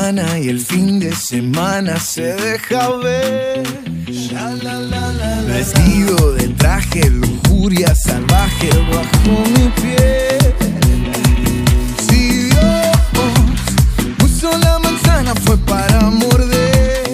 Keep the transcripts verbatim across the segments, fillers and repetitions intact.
semana y el fin de semana se deja ver. Vestido de traje, lujuria salvaje bajo mi piel. Si Dios puso la manzana fue para morder.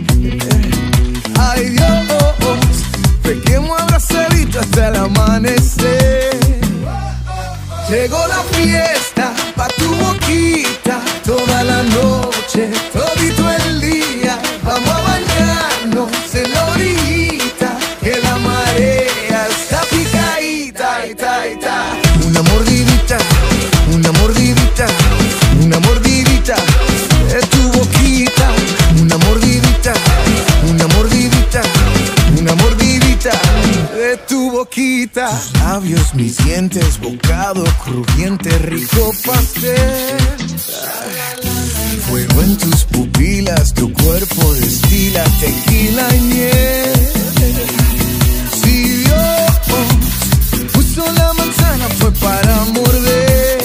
Ay Dios, pequemos abrazadito hasta el amanecer. Llegó la fiesta pa' tu boquita, toda la noche, todito el día. Vamos a bañarnos en la orillita, que la marea está picadita, ita, ita. Una mordidita, una mordidita, una mordidita de tu boquita. Una mordidita, una mordidita, una mordidita de tu boquita. Tus labios, mis dientes, bocado crujiente, rico pastel. Fuego en tus pupilas, tu cuerpo destila tequila y miel. Si Dios puso la manzana fue para morder.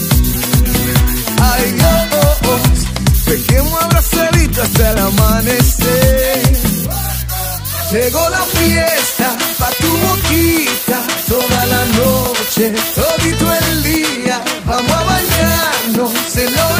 Ay Dios, pequemos abrazadito hasta el amanecer. Llegó la fiesta pa' tu boquita, toda la noche, todito el día. Vamos a bañarnos en la